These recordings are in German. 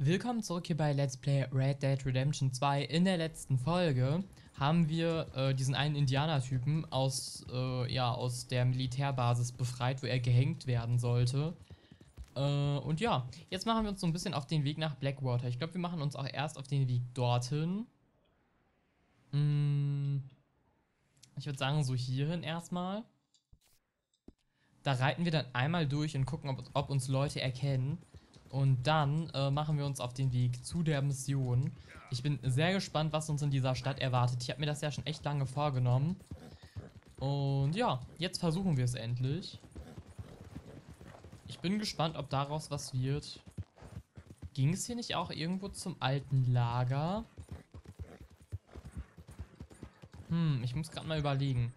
Willkommen zurück hier bei Let's Play Red Dead Redemption 2. In der letzten Folge haben wir diesen einen Indianertypen aus der Militärbasis befreit, wo er gehängt werden sollte. Und ja, jetzt machen wir uns so ein bisschen auf den Weg nach Blackwater. Ich glaube, wir machen uns auch erst auf den Weg dorthin. Ich würde sagen, so hierhin erstmal. Da reiten wir dann einmal durch und gucken, ob uns Leute erkennen. Und dann machen wir uns auf den Weg zu der Mission. Ich bin sehr gespannt, was uns in dieser Stadt erwartet. Ich habe mir das ja schon echt lange vorgenommen. Und ja, jetzt versuchen wir es endlich. Ich bin gespannt, ob daraus was wird. Ging es hier nicht auch irgendwo zum alten Lager? Ich muss gerade mal überlegen.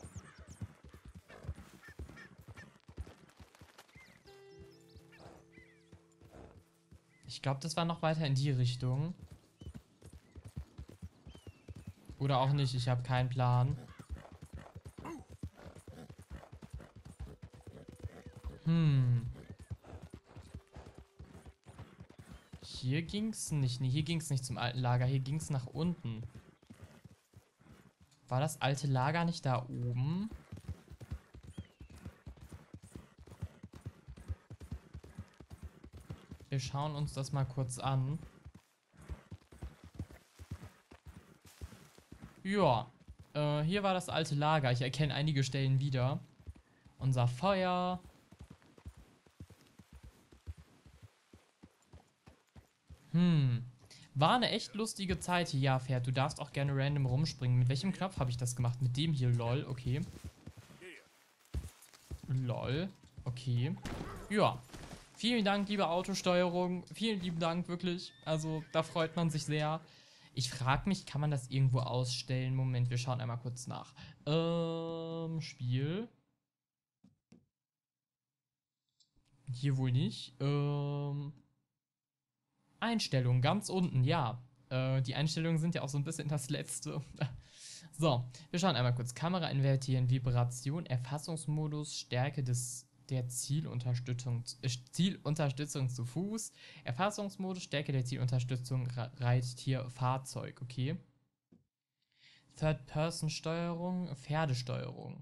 Ich glaube, das war noch weiter in die Richtung. Oder auch nicht, ich habe keinen Plan. Hier ging's nicht. Nee, hier ging's nicht zum alten Lager. Hier ging's nach unten. War das alte Lager nicht da oben? Wir schauen uns das mal kurz an. Ja, hier war das alte Lager. Ich erkenne einige Stellen wieder. Unser Feuer. War eine echt lustige Zeit hier. Ja, Pferd, du darfst auch gerne random rumspringen. Mit welchem Knopf habe ich das gemacht? Mit dem hier, lol, okay. Lol, okay. Ja. Vielen Dank, liebe Autosteuerung. Vielen lieben Dank, wirklich. Also, da freut man sich sehr. Ich frage mich, kann man das irgendwo ausstellen? Moment, wir schauen einmal kurz nach. Spiel. Hier wohl nicht. Einstellungen, ganz unten, ja. Die Einstellungen sind ja auch so ein bisschen das Letzte. So, wir schauen einmal kurz. Kamera invertieren, Vibration, Erfassungsmodus, Stärke der Zielunterstützung zu Fuß, Erfassungsmodus, Stärke der Zielunterstützung, Reittier, Fahrzeug, okay. Third-Person-Steuerung, Pferdesteuerung.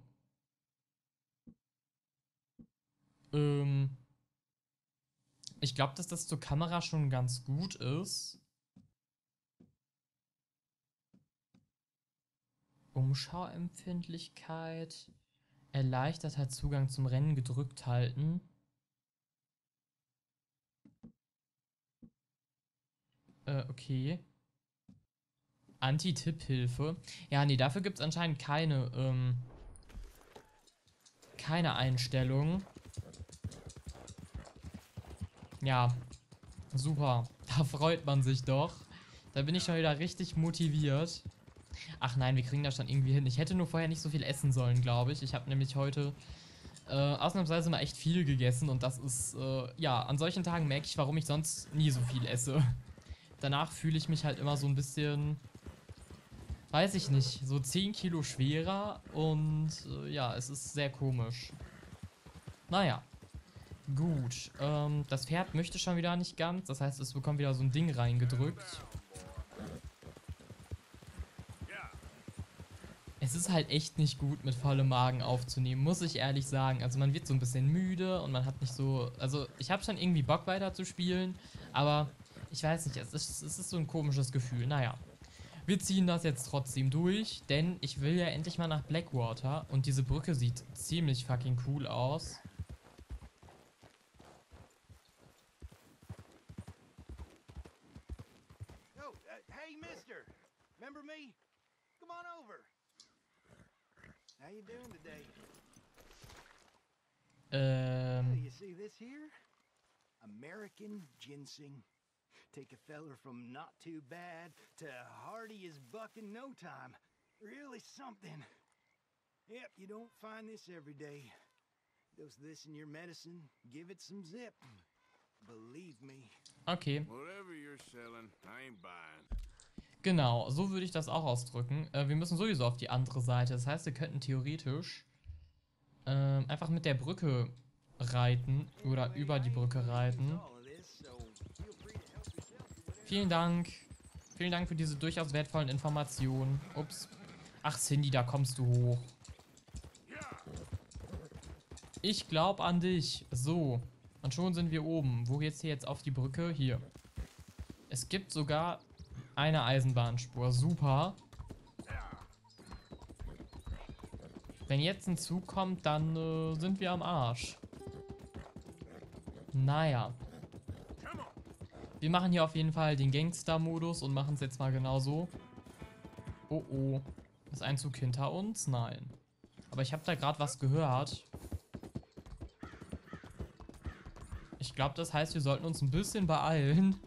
Ich glaube, dass das zur Kamera schon ganz gut ist. Umschauempfindlichkeit. Erleichterter Zugang zum Rennen gedrückt halten. Okay. Anti-Tipp-Hilfe. Ja, nee, dafür gibt es anscheinend keine Einstellung. Ja, super. Da freut man sich doch. Da bin ich schon wieder richtig motiviert. Ach nein, wir kriegen das schon irgendwie hin. Ich hätte nur vorher nicht so viel essen sollen, glaube ich. Ich habe nämlich heute ausnahmsweise mal echt viel gegessen. Und das ist, ja, an solchen Tagen merke ich, warum ich sonst nie so viel esse. Danach fühle ich mich halt immer so ein bisschen, weiß ich nicht, so 10 Kilo schwerer. Und ja, es ist sehr komisch. Naja. Gut, das Pferd möchte schon wieder nicht ganz. Das heißt, es bekommt wieder so ein Ding reingedrückt. Es ist halt echt nicht gut, mit vollem Magen aufzunehmen, muss ich ehrlich sagen. Also man wird so ein bisschen müde und man hat nicht so... Also ich habe schon irgendwie Bock weiter zu spielen, aber ich weiß nicht, es ist so ein komisches Gefühl. Naja, wir ziehen das jetzt trotzdem durch, denn ich will ja endlich mal nach Blackwater und diese Brücke sieht ziemlich fucking cool aus. Hey, mister! Remember me? Come on over. How you doing today? You see this here? American ginseng. Take a feller from not too bad to hardy as buck in no time. Really something. Yep, you don't find this every day. Dose this in your medicine, give it some zip. Believe me. Okay. Whatever you're selling, I ain't buying. Genau, so würde ich das auch ausdrücken. Wir müssen sowieso auf die andere Seite. Das heißt, wir könnten theoretisch einfach mit der Brücke reiten oder über die Brücke reiten. Vielen Dank. Vielen Dank für diese durchaus wertvollen Informationen. Ups. Ach, Cindy, da kommst du hoch. Ich glaub an dich. So. Und schon sind wir oben. Wo geht's hier jetzt auf die Brücke? Hier. Es gibt sogar eine Eisenbahnspur. Super. Wenn jetzt ein Zug kommt, dann sind wir am Arsch. Naja. Wir machen hier auf jeden Fall den Gangster-Modus und machen es jetzt mal genauso. Oh oh. Ist ein Zug hinter uns? Nein. Aber ich habe da gerade was gehört. Ich glaube, das heißt, wir sollten uns ein bisschen beeilen.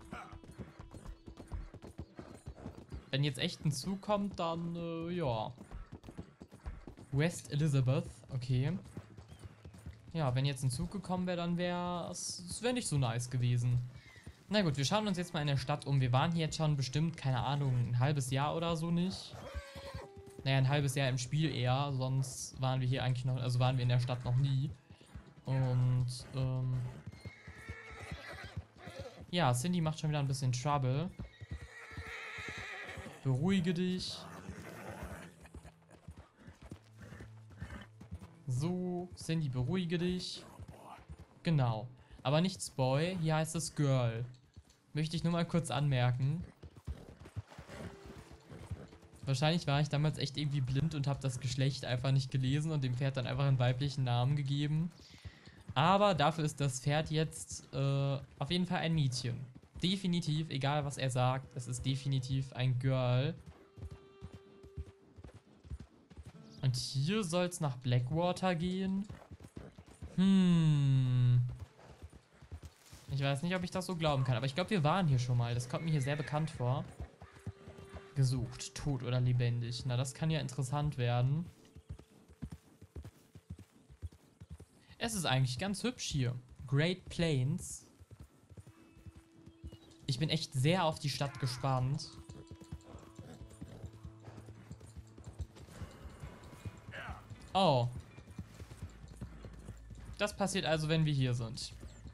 Wenn jetzt echt ein Zug kommt, dann, ja. West Elizabeth, okay. Ja, wenn jetzt ein Zug gekommen wäre, dann wäre es nicht so nice gewesen. Na gut, wir schauen uns jetzt mal in der Stadt um. Wir waren hier jetzt schon bestimmt, keine Ahnung, ein halbes Jahr oder so nicht. Naja, ein halbes Jahr im Spiel eher, sonst waren wir hier eigentlich noch, also waren wir in der Stadt noch nie. Und, ja, Cindy macht schon wieder ein bisschen Trouble. Beruhige dich. So, Cindy, beruhige dich. Genau. Aber nichts Boy, hier heißt es Girl. Möchte ich nur mal kurz anmerken. Wahrscheinlich war ich damals echt irgendwie blind und habe das Geschlecht einfach nicht gelesen und dem Pferd dann einfach einen weiblichen Namen gegeben. Aber dafür ist das Pferd jetzt auf jeden Fall ein Mädchen. Definitiv, egal was er sagt, es ist definitiv ein Girl. Und hier soll es nach Blackwater gehen. Ich weiß nicht, ob ich das so glauben kann, aber ich glaube, wir waren hier schon mal. Das kommt mir hier sehr bekannt vor. Gesucht, tot oder lebendig. Na, das kann ja interessant werden. Es ist eigentlich ganz hübsch hier. Great Plains. Ich bin echt sehr auf die Stadt gespannt. Oh. Das passiert also, wenn wir hier sind.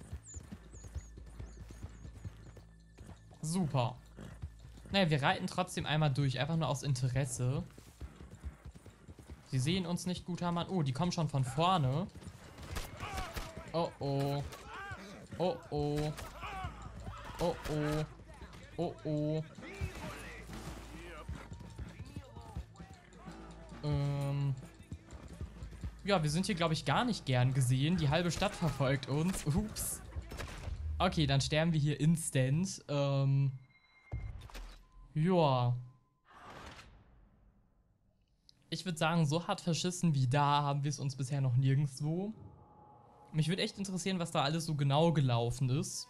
Super. Naja, wir reiten trotzdem einmal durch, einfach nur aus Interesse. Sie sehen uns nicht, guter Mann. Oh, die kommen schon von vorne. Oh oh. Oh oh. Oh oh. Oh oh. Ja, wir sind hier, glaube ich, gar nicht gern gesehen. Die halbe Stadt verfolgt uns. Ups. Okay, dann sterben wir hier instant. Ja. Ich würde sagen, so hart verschissen wie da haben wir es uns bisher noch nirgendwo. Mich würde echt interessieren, was da alles so genau gelaufen ist.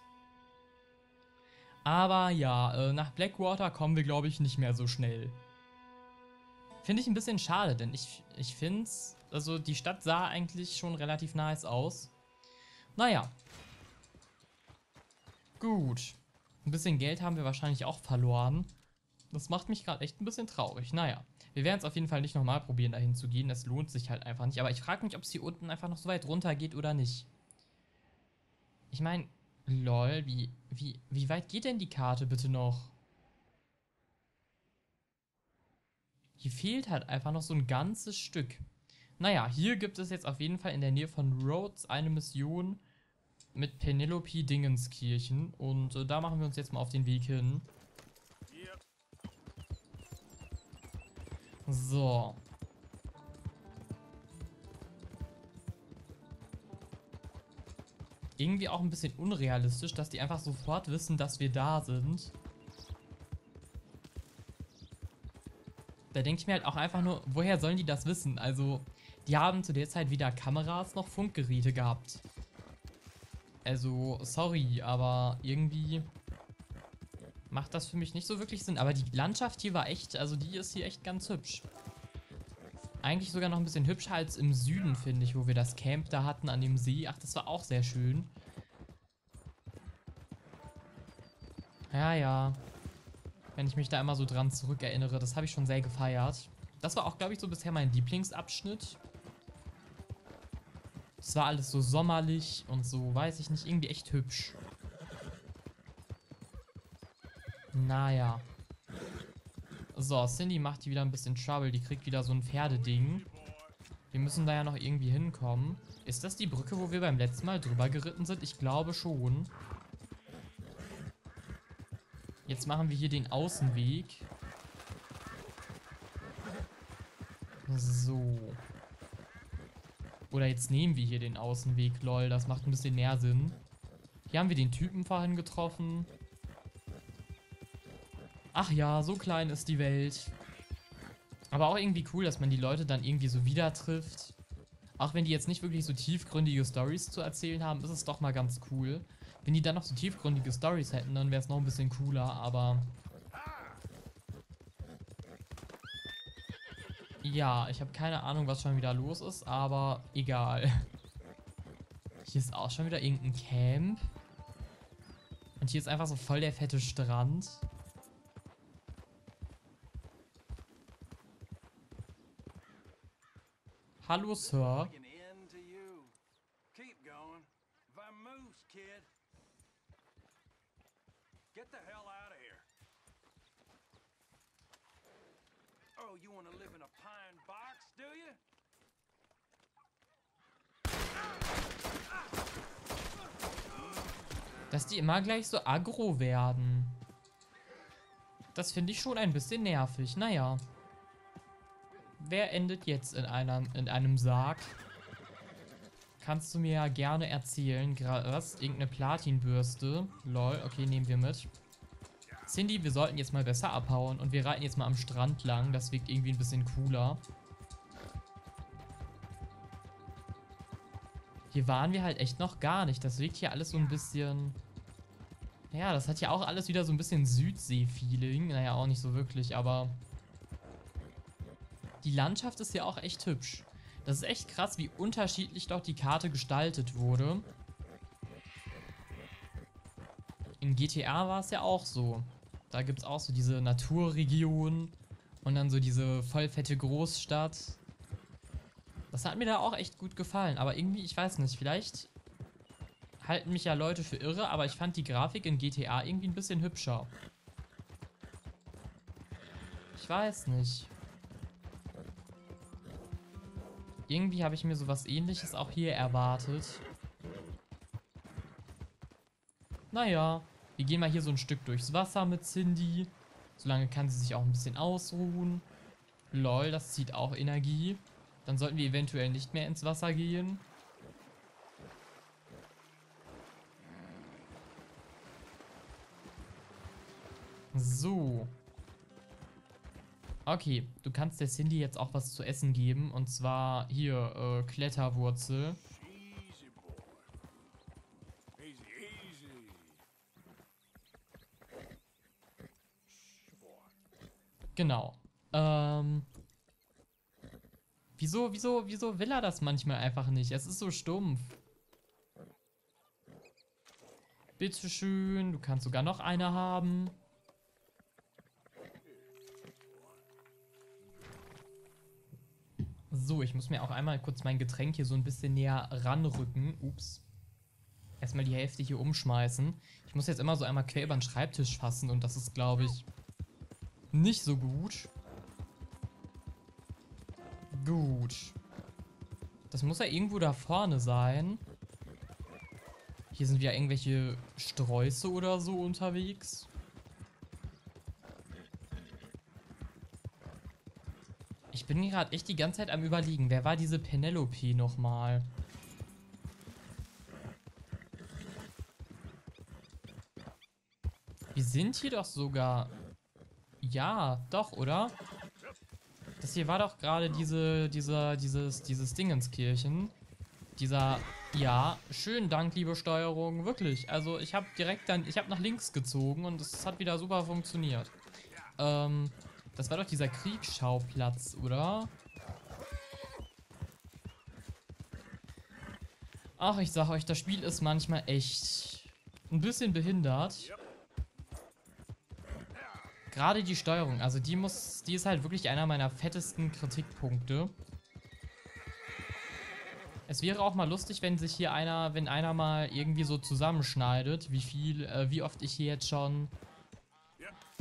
Aber ja, nach Blackwater kommen wir, glaube ich, nicht mehr so schnell. Finde ich ein bisschen schade, denn ich finde es, also die Stadt sah eigentlich schon relativ nice aus. Naja. Gut. Ein bisschen Geld haben wir wahrscheinlich auch verloren. Das macht mich gerade echt ein bisschen traurig. Naja, wir werden es auf jeden Fall nicht nochmal probieren, dahin zu gehen. Das lohnt sich halt einfach nicht. Aber ich frage mich, ob es hier unten einfach noch so weit runter geht oder nicht. Ich meine, lol, wie weit geht denn die Karte bitte noch? Hier fehlt halt einfach noch so ein ganzes Stück. Naja, hier gibt es jetzt auf jeden Fall in der Nähe von Rhodes eine Mission mit Penelope Dingenskirchen. Und da machen wir uns jetzt mal auf den Weg hin. So. Irgendwie auch ein bisschen unrealistisch, dass die einfach sofort wissen, dass wir da sind. Da denke ich mir halt auch einfach nur, woher sollen die das wissen? Also, die haben zu der Zeit weder Kameras noch Funkgeräte gehabt. Also, sorry, aber irgendwie macht das für mich nicht so wirklich Sinn. Aber die Landschaft hier war echt, also die ist hier echt ganz hübsch. Eigentlich sogar noch ein bisschen hübscher als im Süden, finde ich, wo wir das Camp da hatten an dem See. Ach, das war auch sehr schön. Ja, ja. Wenn ich mich da immer so dran zurückerinnere, das habe ich schon sehr gefeiert. Das war auch, glaube ich, so bisher mein Lieblingsabschnitt. Es war alles so sommerlich und so, weiß ich nicht, irgendwie echt hübsch. Naja. So, Cindy macht hier wieder ein bisschen Trouble. Die kriegt wieder so ein Pferdeding. Wir müssen da ja noch irgendwie hinkommen. Ist das die Brücke, wo wir beim letzten Mal drüber geritten sind? Ich glaube schon. Jetzt machen wir hier den Außenweg. So. Oder jetzt nehmen wir hier den Außenweg, lol. Das macht ein bisschen mehr Sinn. Hier haben wir den Typen vorhin getroffen. Ach ja, so klein ist die Welt. Aber auch irgendwie cool, dass man die Leute dann irgendwie so wieder trifft. Auch wenn die jetzt nicht wirklich so tiefgründige Storys zu erzählen haben, ist es doch mal ganz cool. Wenn die dann noch so tiefgründige Storys hätten, dann wäre es noch ein bisschen cooler, aber... Ja, ich habe keine Ahnung, was schon wieder los ist, aber egal. Hier ist auch schon wieder irgendein Camp. Und hier ist einfach so voll der fette Strand. Hallo, Sir. Get the hell out of here. Oh, you want to live in a pine box, do you? Dass die immer gleich so aggro werden. Das finde ich schon ein bisschen nervig. Naja. Wer endet jetzt in einem Sarg? Kannst du mir ja gerne erzählen. Was? Irgendeine Platinbürste. Lol, okay, nehmen wir mit. Cindy, wir sollten jetzt mal besser abhauen. Und wir reiten jetzt mal am Strand lang. Das wirkt irgendwie ein bisschen cooler. Hier waren wir halt echt noch gar nicht. Das wirkt hier alles so ein bisschen... Ja, das hat ja auch alles wieder so ein bisschen Südsee-Feeling. Naja, auch nicht so wirklich, aber... Die Landschaft ist ja auch echt hübsch. Das ist echt krass, wie unterschiedlich doch die Karte gestaltet wurde. In GTA war es ja auch so. Da gibt es auch so diese Naturregion und dann so diese voll fette Großstadt. Das hat mir da auch echt gut gefallen, aber irgendwie, ich weiß nicht, vielleicht halten mich ja Leute für irre, aber ich fand die Grafik in GTA irgendwie ein bisschen hübscher. Ich weiß nicht. Irgendwie habe ich mir sowas Ähnliches auch hier erwartet. Naja, wir gehen mal hier so ein Stück durchs Wasser mit Cindy. Solange kann sie sich auch ein bisschen ausruhen. Lol, das zieht auch Energie. Dann sollten wir eventuell nicht mehr ins Wasser gehen. So. Okay, du kannst der Cindy jetzt auch was zu essen geben. Und zwar hier, Kletterwurzel. Easy, boy. Easy, easy. Shh, boy. Genau. Wieso will er das manchmal einfach nicht? Es ist so stumpf. Bitteschön, du kannst sogar noch eine haben. So, ich muss mir auch einmal kurz mein Getränk hier so ein bisschen näher ranrücken. Ups. Erstmal die Hälfte hier umschmeißen. Ich muss jetzt immer so einmal quer über den Schreibtisch fassen und das ist, glaube ich, nicht so gut. Gut. Das muss ja irgendwo da vorne sein. Hier sind wieder irgendwelche Sträuße oder so unterwegs. Ich bin gerade echt die ganze Zeit am Überlegen, wer war diese Penelope nochmal? Wir sind hier doch sogar... Ja, doch, oder? Das hier war doch gerade dieses Dingenskirchen. Ja, schönen Dank, liebe Steuerung, wirklich. Also ich habe nach links gezogen und es hat wieder super funktioniert. Das war doch dieser Kriegsschauplatz, oder? Ach, ich sag euch, das Spiel ist manchmal echt ein bisschen behindert. Gerade die Steuerung, also die ist halt wirklich einer meiner fettesten Kritikpunkte. Es wäre auch mal lustig, wenn sich hier wenn einer mal irgendwie so zusammenschneidet, wie oft ich hier jetzt schon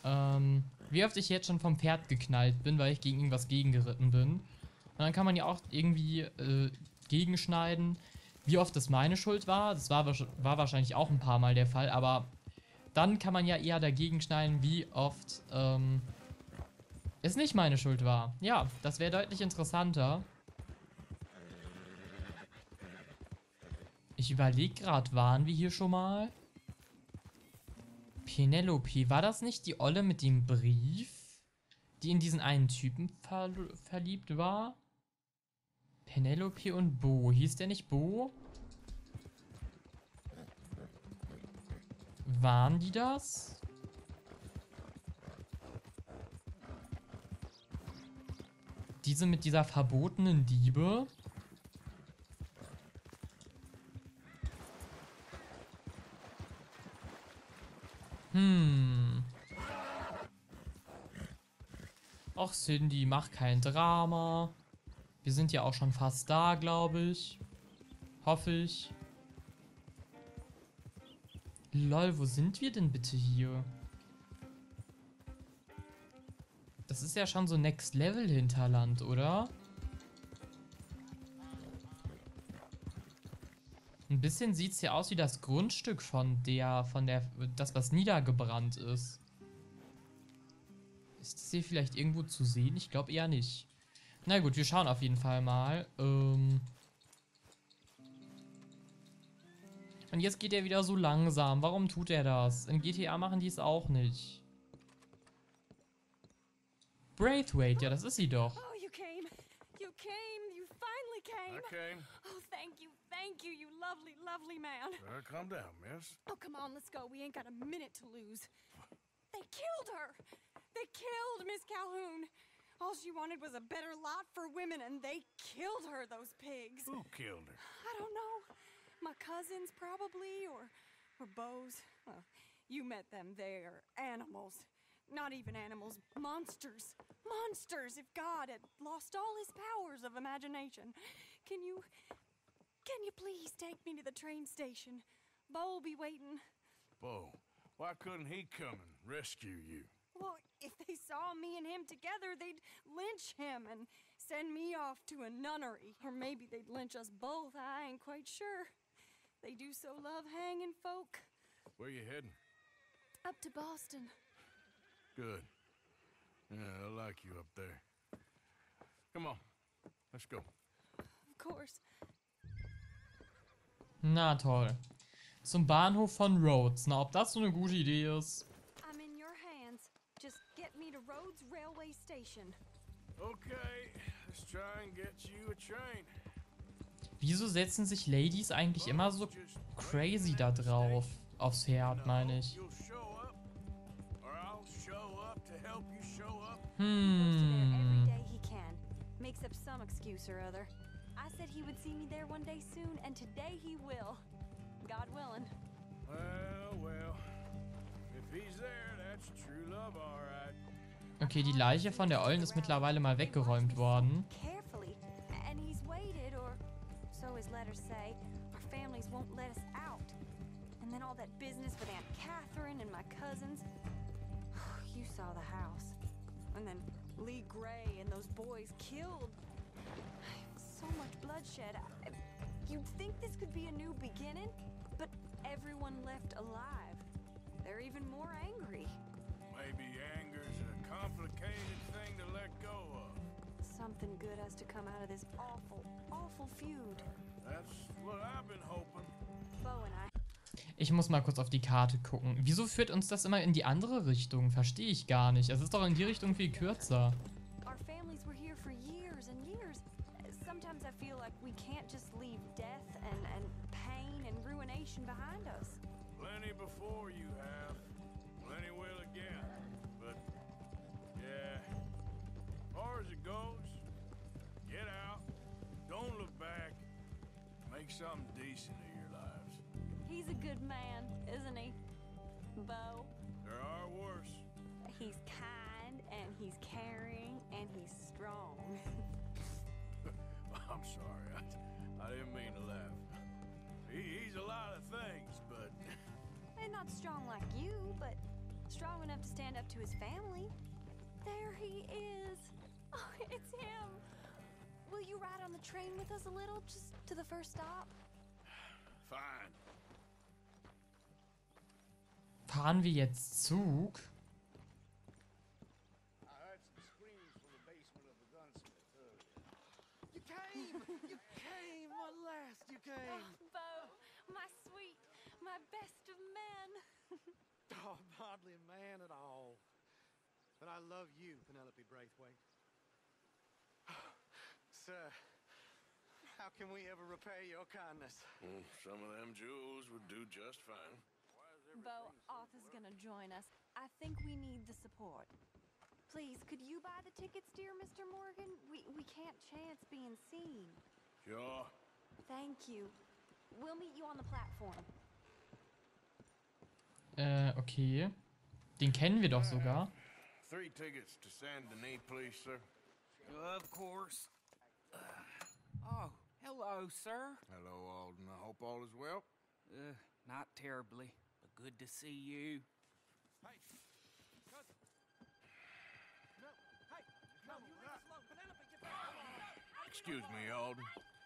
wie oft ich jetzt schon vom Pferd geknallt bin, weil ich gegen irgendwas gegengeritten bin. Und dann kann man ja auch irgendwie gegenschneiden, wie oft das meine Schuld war. Das war wahrscheinlich auch ein paar Mal der Fall, aber dann kann man ja eher dagegen schneiden, wie oft es nicht meine Schuld war. Ja, das wäre deutlich interessanter. Ich überlege gerade, waren wir hier schon mal? Penelope, war das nicht die Olle mit dem Brief, die in diesen einen Typen verliebt war? Penelope und Bo. Hieß der nicht Bo? Waren die das? Diese mit dieser verbotenen Diebe? Och, Cindy, mach kein Drama. Wir sind ja auch schon fast da, glaube ich. Hoffe ich. Lol, wo sind wir denn bitte hier? Das ist ja schon so Next Level Hinterland, oder? Ein bisschen sieht es ja aus wie das Grundstück das was niedergebrannt ist. Ist das hier vielleicht irgendwo zu sehen? Ich glaube eher nicht. Na gut, wir schauen auf jeden Fall mal. Und jetzt geht er wieder so langsam. Warum tut er das? In GTA machen die es auch nicht. Braithwaite, ja, das ist sie doch. Oh, you came. You came. You finally came. I came. Oh, thank you, you lovely, lovely man. Calm down, miss. Oh, come on, let's go. We ain't got a minute to lose. They killed her. They killed Miss Calhoun. All she wanted was a better lot for women, and they killed her, those pigs. Who killed her? I don't know. My cousins, probably, or Beau's. Well, you met them. They're animals. Not even animals. Monsters. Monsters! If God had lost all his powers of imagination. Can you please take me to the train station? Beau will be waiting. Beau, why couldn't he come and rescue you? Well, if they saw me and him together, they'd lynch him and send me off to a nunnery. Or maybe they'd lynch us both, I ain't quite sure. They do so love hanging folk. Where you heading? Up to Boston. Good. Yeah, I like you up there. Come on, let's go. Of course. Na toll. Zum Bahnhof von Rhodes. Na, ob das so eine gute Idee ist? I'm in your hands. Just get me to Rhodes Railway Station. Okay, let's try and get you a train. Wieso setzen sich Ladies eigentlich immer so crazy da drauf? Aufs Pferd, meine ich. You'll show up, or I'll show up to help you show up. He goes to there every day he can. Makes up some excuse or other. I said he would see me there one day soon, and today he will. God willing. Well, if he's there, that's true love, all right. Okay, die Leiche von der Ollen ist mittlerweile mal weggeräumt worden. Carefully, and he's waited, or so his letters say. Our families won't let us out. And then all that business with Aunt Catherine and my cousins. You saw the house. And then Lee Gray and those boys killed. So much bloodshed. You'd think this could be a new beginning, but everyone left alive. They're even more angry. Maybe anger's a complicated thing to let go of. Something good has to come out of this awful, awful feud. That's what I've been hoping. Beau and I. Ich muss mal kurz auf die Karte gucken. Wieso führt uns das immer in die andere Richtung? Verstehe ich gar nicht. Es ist doch in die Richtung viel kürzer. Our families were here for years and years. Sometimes I feel like we can't just leave death and pain and ruination behind us. Plenty before you have. Plenty will again. But, yeah. As far as it goes, get out. Don't look back. Make something decent of your lives. He's a good man, isn't he, Beau? There are worse. He's kind and he's caring and he's strong. I'm sorry. I didn't mean to laugh. He's a lot of things, but... And not strong like you, but strong enough have to stand up to his family. There he is. Oh, it's him. Will you ride on the train with us a little, just to the first stop? Fine. Fahren wir jetzt Zug? I heard some screams from the basement of the gunsmith earlier. You came! You came! At last you came! Oh, Bo, my sweet, my best of men. Oh, I'm hardly a man at all. But I love you, Penelope Braithwaite. Sir, how can we ever repay your kindness? Some of them jewels would do just fine. Bo, Arthur's gonna join us. I think we need the support. Please, could you buy the tickets, dear Mr. Morgan? We can't chance being seen. Sure. Thank you. We'll meet you on the platform. Okay. Den kennen wir doch sogar. 3 tickets to Saint Denis, please, sir. Of course. Oh, hello, sir. Hello, Alden. I hope all is well. Not terribly, but good to see you. Hey! Cousin! No! Hey! No, you leave us alone! Penelope, get back! Excuse me, Alden.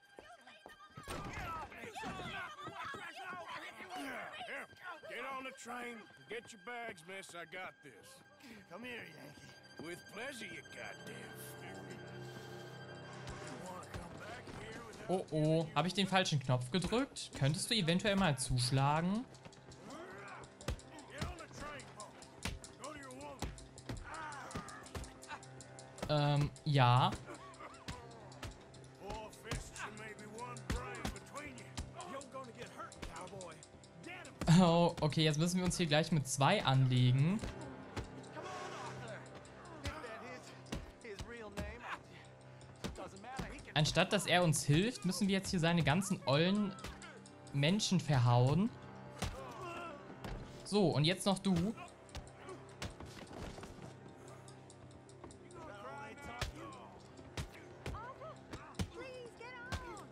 Here, get on the train. Get your bags, miss. I got this. Come here, Yankee. With pleasure, you goddamn fury. You wanna come back here with Oh oh, habe ich den falschen Knopf gedrückt? Könntest du eventuell mal zuschlagen? Get on the train, Paul. Go to your woman. Ja. Four fists and maybe one brain between you. You're gonna get hurt, cowboy. Get him! Oh, okay, jetzt müssen wir uns hier gleich mit 2 anlegen. Come on, Arthur! If that is his real name, doesn't matter. He can... Anstatt dass er uns hilft, müssen wir jetzt hier seine ganzen ollen Menschen verhauen. So, und jetzt noch du. Arthur, please get on.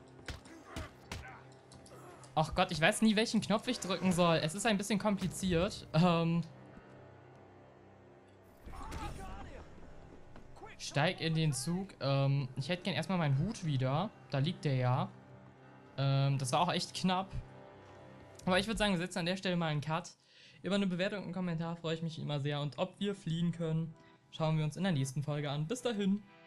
Ach Gott, ich weiß nie, welchen Knopf ich drücken soll. Es ist ein bisschen kompliziert. Steig in den Zug. Ich hätte gern erstmal meinen Hut wieder. Da liegt der ja. Das war auch echt knapp. Aber ich würde sagen, wir setzen an der Stelle mal einen Cut. Über eine Bewertung und einen Kommentar freue ich mich immer sehr. Und ob wir fliehen können, schauen wir uns in der nächsten Folge an. Bis dahin.